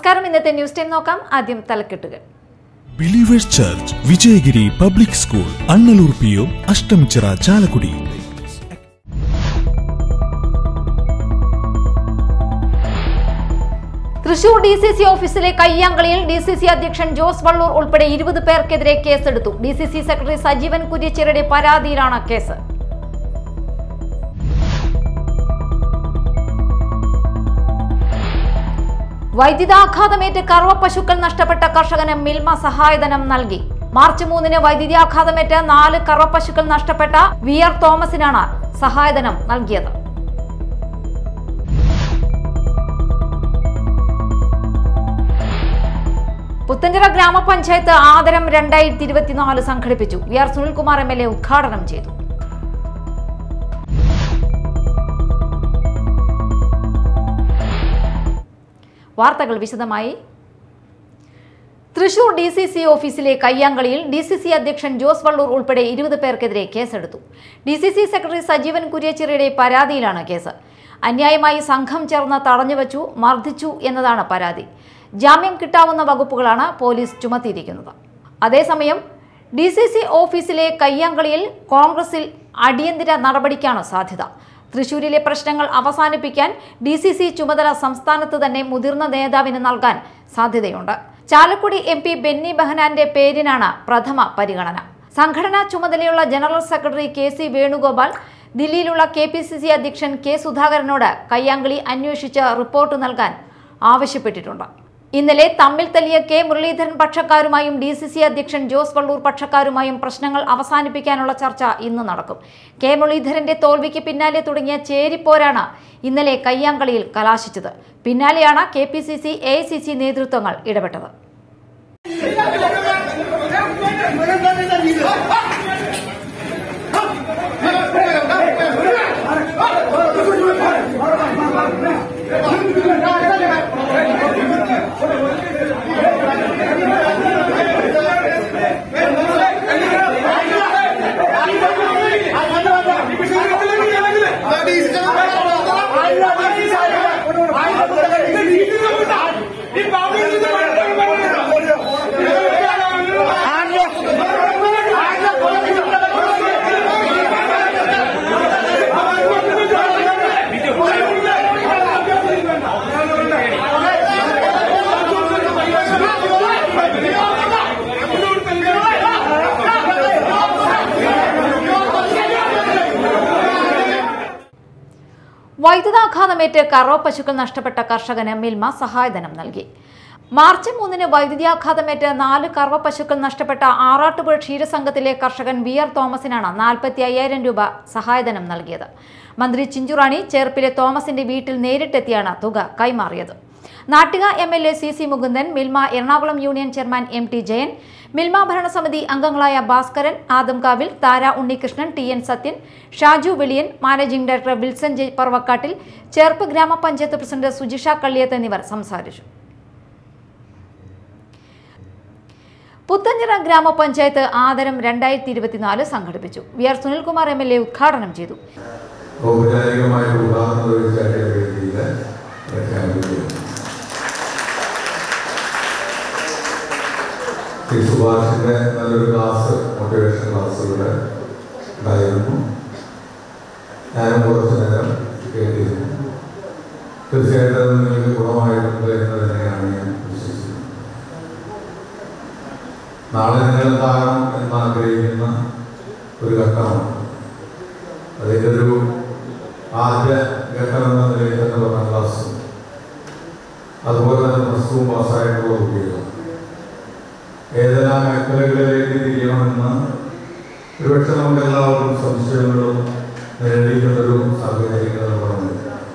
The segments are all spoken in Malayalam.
നമസ്കാരം. ഇന്നത്തെ ന്യൂസ് ടൈം നോക്കാം. ആദ്യം തലക്കെട്ടുകൾ. Believers Church Vijayagiri Public School, Annallur PO, Ashtamichira, Chalakudy. Thrissur DCC ഓഫീസിലെ കയ്യാങ്കളിയിൽ DCC അധ്യക്ഷൻ ജോസ് വള്ളൂർ ഉൾപ്പെടെ 20 പേർക്കെതിരെ കേസെടുത്തു. DCC സെക്രട്ടറി സജീവൻ കുര്യച്ചിറയുടെ പരാതിയിലാണ് കേസ്. വൈദ്യുതാഘാതമേറ്റ് കറവ പശുക്കൾ നഷ്ടപ്പെട്ട കർഷകന് മിൽമ സഹായധനം നൽകി. മാർച്ച് 3-ന് വൈദ്യുതാഘാതമേറ്റ് 4 കറവ പശുക്കൾ നഷ്ടപ്പെട്ട VR തോമസിനാണ് സഹായധനം നൽകിയത്. പുത്തഞ്ചിറ ഗ്രാമപഞ്ചായത്ത് ആദരം 2024 സംഘടിപ്പിച്ചു. VR സുനിൽകുമാർ MLA ഉദ്ഘാടനം ചെയ്തു. വാർത്തകൾ വിശദമായി. തൃശൂർ DCC ഓഫീസിലെ കയ്യാങ്കളിയിൽ DCC അധ്യക്ഷൻ ജോസ് വള്ളൂർ ഉൾപ്പെടെ 20 പേർക്കെതിരെ കേസെടുത്തു. DCC സെക്രട്ടറി സജീവൻ കുര്യച്ചിറയുടെ പരാതിയിലാണ് കേസ്. അന്യായമായി സംഘം ചേർന്ന് തടഞ്ഞുവച്ചു, മർദ്ദിച്ചു എന്നതാണ് പരാതി. ജാമ്യം കിട്ടാവുന്ന വകുപ്പുകളാണ് പോലീസ് ചുമത്തിയിരിക്കുന്നത്. അതേസമയം DCC ഓഫീസിലെ കയ്യാങ്കളിയിൽ കോൺഗ്രസിൽ അടിയന്തര നടപടിക്കാണ് സാധ്യത. തൃശൂരിലെ പ്രശ്നങ്ങൾ അവസാനിപ്പിക്കാൻ DCC ചുമതല സംസ്ഥാനത്ത് തന്നെ മുതിർന്ന നേതാവിന് നൽകാൻ സാധ്യതയുണ്ട്. ചാലക്കുടി MP ബെന്നി ബെഹനാന്റെ പേരിനാണ് പ്രഥമ പരിഗണന. സംഘടനാ ചുമതലയുള്ള ജനറൽ സെക്രട്ടറി KC വേണുഗോപാൽ ദില്ലിയിലുള്ള KPCC അധ്യക്ഷൻ K സുധാകരനോട് കയ്യാങ്കളി അന്വേഷിച്ച് റിപ്പോർട്ട് നൽകാൻ ആവശ്യപ്പെട്ടിട്ടുണ്ട്. ഇന്നലെ തമ്മിൽ തല്ലിയ K മുരളീധരൻ പക്ഷക്കാരുമായും DCC അധ്യക്ഷൻ ജോസ് വള്ളൂർ പക്ഷക്കാരുമായും പ്രശ്നങ്ങൾ അവസാനിപ്പിക്കാനുള്ള ചർച്ച ഇന്ന് നടക്കും. K മുരളീധരന്റെ തോൽവിക്ക് പിന്നാലെ തുടങ്ങിയ ചേരിപ്പോരാണ് ഇന്നലെ കയ്യാങ്കളിയിൽ കലാശിച്ചത്. പിന്നാലെയാണ് KPCC AICC നേതൃത്വങ്ങൾ ഇടപെട്ടത്. വൈദ്യുതാഘാതമേറ്റ് കറവ പശുക്കൾ നഷ്ടപ്പെട്ട കർഷകന് മിൽമ സഹായധനം നൽകി. മാർച്ച് 3-ന് വൈദ്യുതാഘാതമേറ്റ് 4 കറവ പശുക്കൾ നഷ്ടപ്പെട്ട ആറാട്ടുപുഴ ക്ഷീരസംഘത്തിലെ കർഷകൻ VR തോമസിനാണ് 45,000 രൂപ സഹായധനം നൽകിയത്. മന്ത്രി ചിഞ്ചുറാണി ചേർപ്പിലെ തോമസിന്റെ വീട്ടിൽ നേരിട്ടെത്തിയാണ് തുക കൈമാറിയത്. Nattika MLA CC Mukundan, Milma Ernakulam union chairman MT Jayan, Milma ഭരണസമിതി അംഗങ്ങളായ Bhaskaran, Adamkavil, Thara Unnikrishnan, TN Sathyan, Shaju Veliyan, managing director Wilson J Paravakkattil, Cherpu ഗ്രാമപഞ്ചായത്ത് പ്രസിഡന്റ് സുജിഷ കള്ളിയത്ത് എന്നിവർ സംസാരിച്ചു. പുത്തഞ്ചിറ ഗ്രാമപഞ്ചായത്ത് ആദരം 2024 സംഘടിപ്പിച്ചു. VR സുനിൽകുമാർ MLA ഉദ്ഘാടനം ചെയ്തു. സുഭാഷിന്റെ നല്ലൊരു ക്ലാസ്, മോട്ടിവേഷൻ ക്ലാസ്സുകൾ ഉണ്ടായിരുന്നു. ഞാനും കുറച്ചു നേരം കേട്ടിരുന്നു. തീർച്ചയായിട്ടും അത് നിങ്ങൾക്ക് ഗുണമായിട്ടുണ്ട് എന്ന് തന്നെയാണ് ഞാൻ വിശ്വസിക്കുന്നത്. നാളെ നിങ്ങൾ എന്താകണം എന്നാഗ്രഹിക്കുന്ന ഒരു ഘട്ടമാണ്. അതിൻ്റെ ഒരു ആദ്യ ഘട്ടം എന്ന നിലയിൽ തന്നെ 10ാം ക്ലാസ്സും അതുപോലെ തന്നെ +2 പാസ്സായിട്ടുള്ള കുട്ടികൾ ഏതെല്ലാം മേഖലകളിലേക്ക് തിരിയണമെന്ന് ഒരുപക്ഷെ നമുക്ക് എല്ലാവർക്കും സംശയങ്ങളും നേരിടുന്നൊരു സാഹചര്യങ്ങൾ പറഞ്ഞു.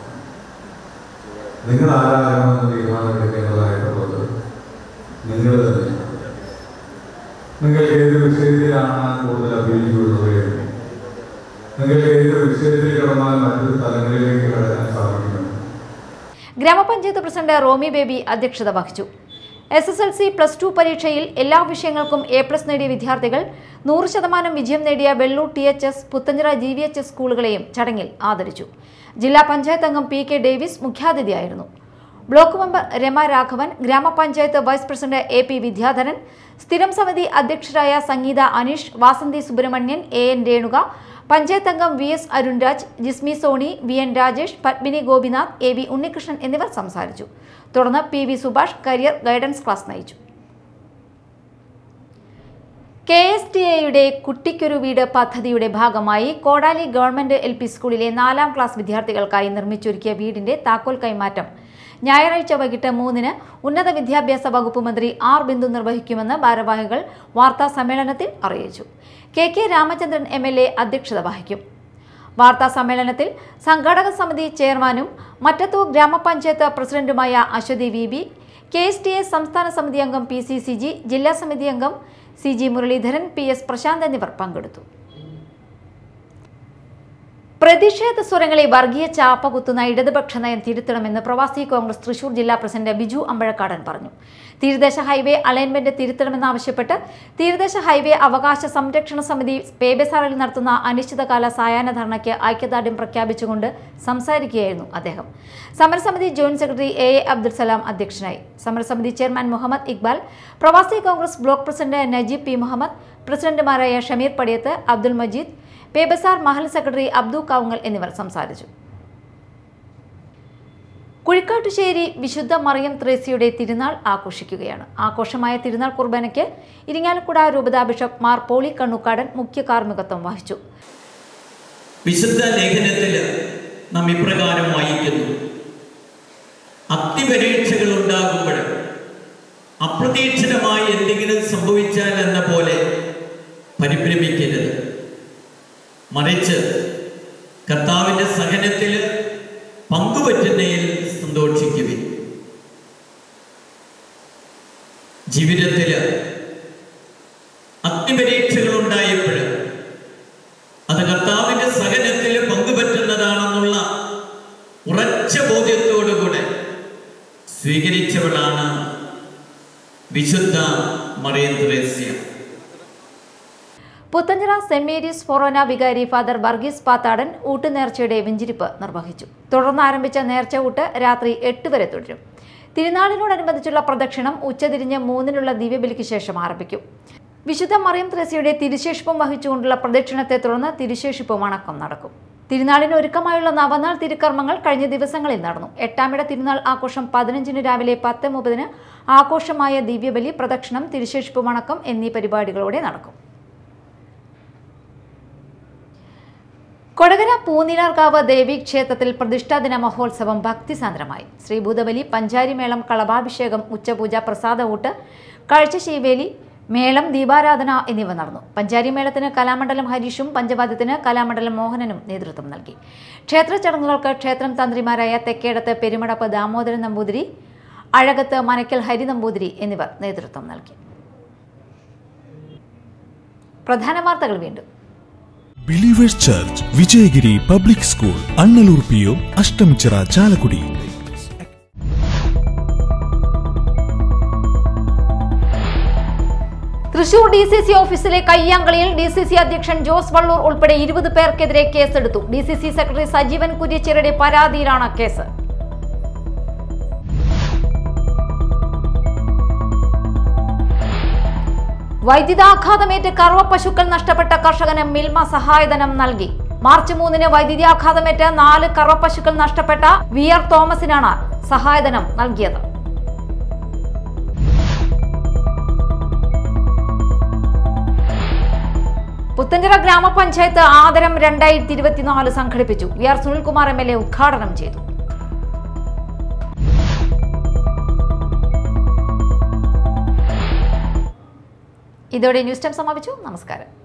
നിങ്ങൾ ആരാകണമെന്ന് തീരുമാനമെടുക്കേണ്ടതായിട്ടുള്ളത് നിങ്ങൾ തന്നെയാണ്. നിങ്ങൾ ഏത് വിഷയത്തിലാണ് കൂടുതൽ അഭിരുചിയുള്ളത്, നിങ്ങൾ ഏത് വിഷയത്തിൽ കിടന്നാൽ മറ്റൊരു തലങ്ങളിലേക്ക് കടക്കാൻ സാധിക്കണം. ഗ്രാമപഞ്ചായത്ത് പ്രസിഡന്റ് റോമി ബേബി അധ്യക്ഷത വഹിച്ചു. SSLC +2 പരീക്ഷയിൽ എല്ലാ വിഷയങ്ങൾക്കും A+ നേടിയ വിദ്യാർത്ഥികൾ 100% വിജയം നേടിയ വെള്ളൂർ THS, പുത്തഞ്ചിറ GVHS സ്കൂളുകളെയും ചടങ്ങിൽ ആദരിച്ചു. ജില്ലാ പഞ്ചായത്ത് അംഗം PK ഡേവിസ് മുഖ്യാതിഥിയായിരുന്നു. ബ്ലോക്ക് മെമ്പർ രമ രാഘവൻ, ഗ്രാമപഞ്ചായത്ത് വൈസ് പ്രസിഡന്റ് AP വിദ്യാധരൻ, സ്ഥിരം സമിതി അധ്യക്ഷരായ സംഗീത അനീഷ്, വാസന്തി സുബ്രഹ്മണ്യൻ, AN രേണുക, പഞ്ചായത്ത് അംഗം VS Arunraj, Jismi Soni, VN Rajesh, Padmini Gopinath, AV Unnikrishnan എന്നിവർ സംസാരിച്ചു. തുടർന്ന് PV Subhash career guidance class നയിച്ചു. KSTAയുടെ കുട്ടിക്കൊരു വീട് പദ്ധതിയുടെ ഭാഗമായി കോടാലി ഗവൺമെന്റ് LP സ്കൂളിലെ 4ാം ക്ലാസ് വിദ്യാർത്ഥികൾക്കായി നിർമ്മിച്ചൊരുക്കിയ വീടിന്റെ താക്കോൽ കൈമാറ്റം ഞായറാഴ്ച വൈകിട്ട് 3-ന് ഉന്നത വിദ്യാഭ്യാസ വകുപ്പ് മന്ത്രി R ബിന്ദു നിർവഹിക്കുമെന്ന് ഭാരവാഹികൾ വാർത്താ സമ്മേളനത്തിൽ അറിയിച്ചു. KK രാമചന്ദ്രൻ MLA അധ്യക്ഷത വഹിക്കും. വാർത്താ സമ്മേളനത്തിൽ സംഘാടക സമിതി ചെയർമാനും മറ്റത്തൂർ ഗ്രാമപഞ്ചായത്ത് പ്രസിഡന്റുമായ അശ്വതി VB, KSTA സംസ്ഥാന സമിതി അംഗം PCCG, ജില്ലാ സമിതി അംഗം CG മുരളീധരൻ, PS പ്രശാന്ത് എന്നിവർ പങ്കെടുത്തു. പ്രതിഷേധ സ്വരങ്ങളെ വർഗീയ ചാപ്പ കുത്തുന്ന ഇടതുപക്ഷ നയം തിരുത്തണമെന്ന് പ്രവാസി കോൺഗ്രസ് തൃശൂർ ജില്ലാ പ്രസിഡന്റ് ബിജു അമ്പഴക്കാടൻ പറഞ്ഞു. തീരദേശ ഹൈവേ അലൈൻമെന്റ് തിരുത്തണമെന്നാവശ്യപ്പെട്ട് തീരദേശ ഹൈവേ അവകാശ സംരക്ഷണ സമിതി പേബസാറിൽ നടത്തുന്ന അനിശ്ചിതകാല സായാഹ്ന ധർണയ്ക്ക് ഐക്യദാർഢ്യം പ്രഖ്യാപിച്ചുകൊണ്ട് സംസാരിക്കുകയായിരുന്നു അദ്ദേഹം. സമരസമിതി joint secretary AA Abdul Salam അധ്യക്ഷനായി. സമരസമിതി ചെയർമാൻ മുഹമ്മദ് ഇക്ബാൽ, പ്രവാസി Congress block president Najeeb P Muhammad, പ്രസിഡന്റുമാരായ ഷമീർ പടിയത്ത്, അബ്ദുൽ മജീദ്, പേബസാർ മഹൽ സെക്രട്ടറി അബ്ദു കാവുങ്ങൽ എന്നിവർ സംസാരിച്ചു. കുഴിക്കാട്ടുശ്ശേരി വിശുദ്ധ മറിയം ത്രേസ്യയുടെ തിരുനാൾ ആഘോഷിക്കുകയാണ്. ആഘോഷമായ തിരുനാൾ കുർബാനയ്ക്ക് ഇരിങ്ങാലക്കുട രൂപതാ ബിഷപ്പ് മാർ പോളി കണ്ണൂക്കാടൻ മുഖ്യ കാർമ്മികത്വം വഹിച്ചു. വിശുദ്ധ ലേഖനത്തിൽ നാം ഇപ്രകാരം വായിക്കുന്നു: അഗ്നിപരീക്ഷകൾ ഉണ്ടാകുമ്പോൾ അപ്രതീക്ഷിതമായി എന്തെങ്കിലും സംഭവിച്ചാൽ എന്ന പോലെ പരിഭ്രമിക്കരുത്, മറിച്ച് കർത്താവിന്റെ സഹനത്തിൽ പങ്കുപറ്റുന്നതിൽ സന്തോഷിക്കുവിൻ. ജീവിതത്തിൽ അഗ്നിപരീക്ഷകൾ ഉണ്ടായപ്പോൾ അത് കർത്താവിന്റെ സഹനത്തിൽ പങ്കുപറ്റുന്നതാണെന്നുള്ള ഉറച്ച ബോധ്യത്തോടുകൂടെ സ്വീകരിച്ചവളാണ് വിശുദ്ധ മറിയം ത്രേസ്യ. പുത്തഞ്ചിറ സെന്റ് മേരീസ് ഫൊറോന വികാരി ഫാദർ വർഗീസ് പാത്താടൻ ഊട്ടുനേർച്ചയുടെ വെഞ്ചിരിപ്പ് നിർവഹിച്ചു. തുടർന്ന് ആരംഭിച്ച നേർച്ച ഊട്ട് രാത്രി 8 വരെ തുടരും. തിരുനാളിനോടനുബന്ധിച്ചുള്ള പ്രദക്ഷിണം ഉച്ചതിരിഞ്ഞ് 3-നുള്ള ദിവ്യബലിക്ക് ശേഷം ആരംഭിക്കും. വിശുദ്ധ മറിയം ത്രേസ്യയുടെ തിരുശേഷിപ്പും വഹിച്ചുകൊണ്ടുള്ള പ്രദക്ഷിണത്തെ തുടർന്ന് തിരുശേഷിപ്പും വണക്കം നടക്കും. തിരുനാളിന് ഒരുക്കമായുള്ള നവനാൾ തിരുക്കർമ്മങ്ങൾ കഴിഞ്ഞ ദിവസങ്ങളിൽ നടന്നു. 8-ാമിട തിരുനാൾ ആഘോഷം 15-ന് രാവിലെ 10:30-ന് ആഘോഷമായ ദിവ്യബലി, പ്രദക്ഷിണം, തിരുശേഷിപ്പ് വണക്കം എന്നീ പരിപാടികളോടെ നടക്കും. കൊടകര പൂനിലാർകാവ് ദേവീക്ഷേത്രത്തിൽ പ്രതിഷ്ഠാദിന മഹോത്സവം ഭക്തിസാന്ദ്രമായി. ശ്രീഭൂതബലി, പഞ്ചാരിമേളം, കളഭാഭിഷേകം, ഉച്ചപൂജ, പ്രസാദഊട്ട്, കാഴ്ചശീവേലി, മേളം, ദീപാരാധന എന്നിവ നടന്നു. പഞ്ചാരിമേളത്തിന് കലാമണ്ഡലം ഹരീഷും പഞ്ചവാദ്യത്തിന് കലാമണ്ഡലം മോഹനനും നേതൃത്വം നൽകി. ക്ഷേത്ര ചടങ്ങുകൾക്ക് ക്ഷേത്രം തന്ത്രിമാരായ തെക്കേടത്ത് പെരുമടപ്പ് ദാമോദരൻ നമ്പൂതിരി, അഴകത്ത് മനക്കൽ ഹരി നമ്പൂതിരി എന്നിവർ നേതൃത്വം നൽകി. പ്രധാന വാർത്തകൾ വീണ്ടും. Believers Church Vijayagiri Public School, Annallur PO, Ashtamichira, Chalakudy. Thrissur DCC ഓഫീസിലെ കയ്യാങ്കളിയിൽ DCC അധ്യക്ഷൻ ജോസ് വള്ളൂർ ഉൾപ്പെടെ 20 പേർക്കെതിരെ കേസെടുത്തു. DCC സെക്രട്ടറി സജീവൻ കുര്യച്ചിറയുടെ പരാതിയിലാണ് കേസ്. വൈദ്യുതാഘാതമേറ്റ് കറവ പശുക്കൾ നഷ്ടപ്പെട്ട കർഷകന് മിൽമ സഹായധനം നൽകി. മാർച്ച് 3-ന് വൈദ്യുതാഘാതമേറ്റ് 4 കറവ പശുക്കൾ നഷ്ടപ്പെട്ട VR തോമസിനാണ് സഹായധനം നൽകിയത്. പുത്തഞ്ചിറ ഗ്രാമപഞ്ചായത്ത് ആദരം 2024 സംഘടിപ്പിച്ചു. VR സുനിൽകുമാർ MLA ഉദ്ഘാടനം ചെയ്തു. ഇതോടെ ന്യൂസ് ടൈം സമാപിച്ചു. നമസ്കാരം.